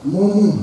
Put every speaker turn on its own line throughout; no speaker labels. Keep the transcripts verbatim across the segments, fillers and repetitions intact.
Му-му.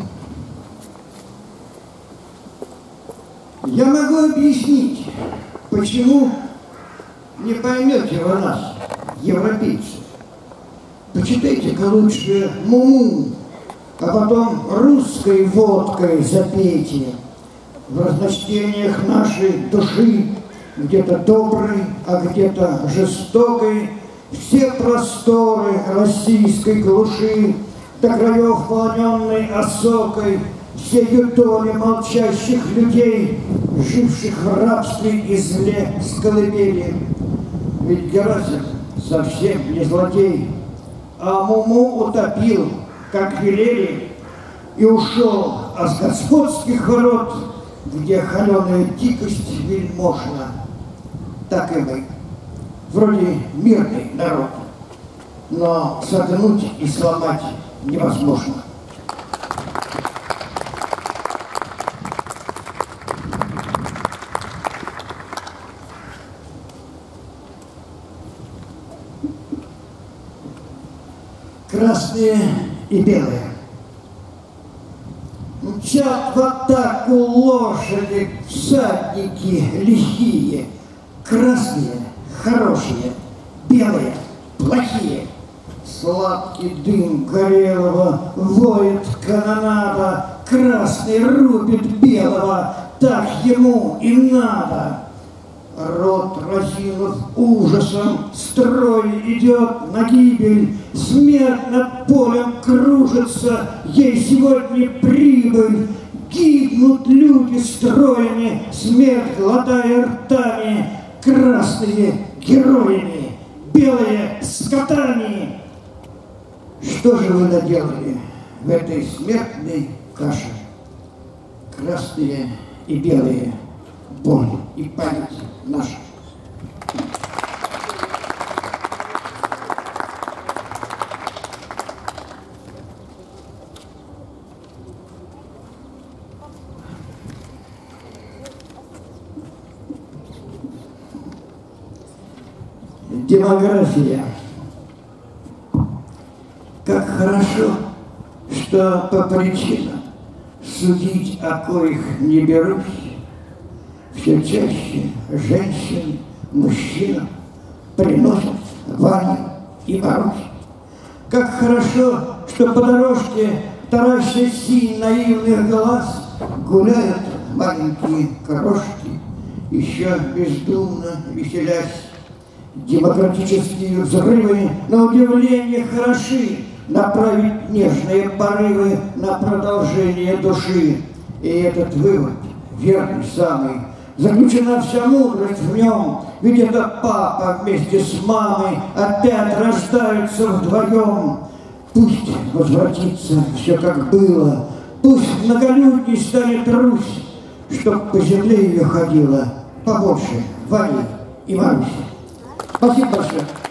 Я могу объяснить, почему не поймете вы нас, европейцы. Почитайте-ка лучше Му-му, а потом русской водкой запейте. В разночтениях нашей души, где-то доброй, а где-то жестокой, все просторы российской глуши, до краев полоненной осокой, все юдоли молчащих людей, живших в рабстве и зле с колыбели. Ведь Герасим совсем не злодей, а Му-му утопил, как велели, и ушел от господских ворот, где холеная дикость вельможна. Так и мы. Вроде мирный народ, но согнуть и сломать невозможно. Красные и белые. Мчат в атаку лошади, всадники лихие. Красные — хорошие, белые — плохие. Сладкий дым горелого воет канонада, красный рубит белого, так ему и надо. Рот разинув ужасом, строй идет на гибель, смерть над полем кружится, ей сегодня прибыль. Гибнут люди строями, смерть глотая ртами, красные героями, белые скотами. Что же вы наделали в этой смертной каше? Красные и белые, боль и память наша. Демография. Как хорошо, что по причинам, судить о коих не берусь, все чаще женщин, мужчин приносят Ваню и Марусь. Как хорошо, что по дорожке, тараща синь наивных глаз, гуляют маленькие крошки, еще бездумно веселясь. Демократические взрывы, на удивление, хороши, направить нежные порывы на продолжение души. И этот вывод, верный самый, заключена вся мудрость в нем, ведь это папа вместе с мамой опять рождаются вдвоем. Пусть возвратится все как было, пусть многолюдней станет Русь, чтоб по земле ее ходила побольше Вани и Маруси. Спасибо большое.